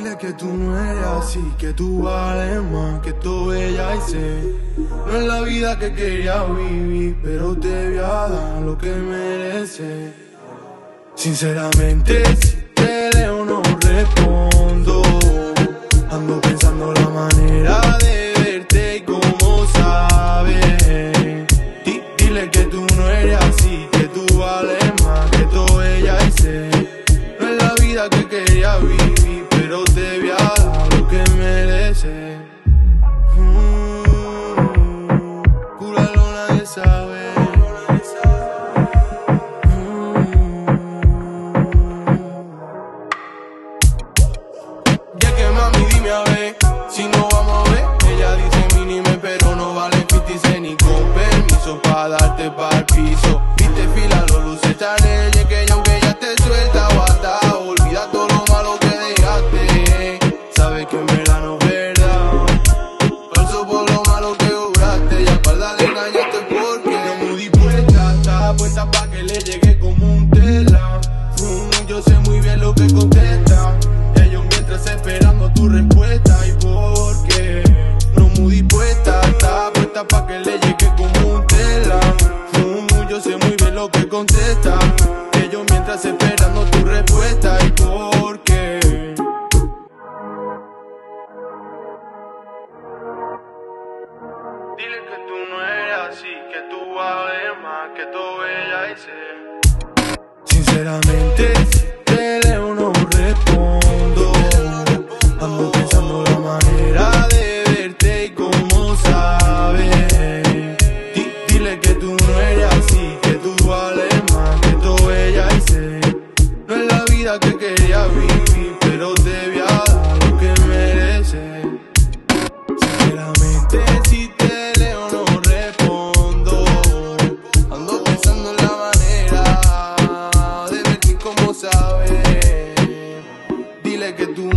Dile que tú no eres así, que tú vales más que todo ella y sé. No es la vida que quería vivir, pero te voy a dar lo que mereces. Sinceramente, si te leo no respondo. Ando pensando la manera de verte y cómo sabes. Dile que tú no eres así, que tú vales más que todo ella y sé. No es la vida que quería vivir, pero te voy a dar lo que mereces. Cúralo, nadie sabe. Ya que mami, dime a ver si no vamos a ver. Ella dice mínime, pero no vale 50 cent ni con permiso pa' darte pa'l piso. Viste fila, los luces Chanel, y que aunque ella te suelta o atado, olvida todo lo malo que dejaste. Sabes que en verdad no es verdad, falso por lo malo que obraste. Y a espalda le engañaste porque no muy dispuesta, estaba puesta pa' que le llegue como un tela. Yo sé muy bien lo que contesta. Esperando tu respuesta y por qué no muy dispuesta, está puesta pa' que le llegue como un tela. Yo sé muy bien lo que contesta. Ellos mientras esperando tu respuesta y por qué. Dile que tú no eres así, que tú vales más que todo ella y sé. Sinceramente, si te leo no respondo. Ando pensando la manera de verte y cómo sabes. Dile que tú no eres así, que tú vales más que todo ella y sé. No es la vida que quería vivir, pero te voy a dar lo que mereces. Sinceramente, si te leo no respondo. Ando pensando en la manera de verte y cómo sabes. Dile que tú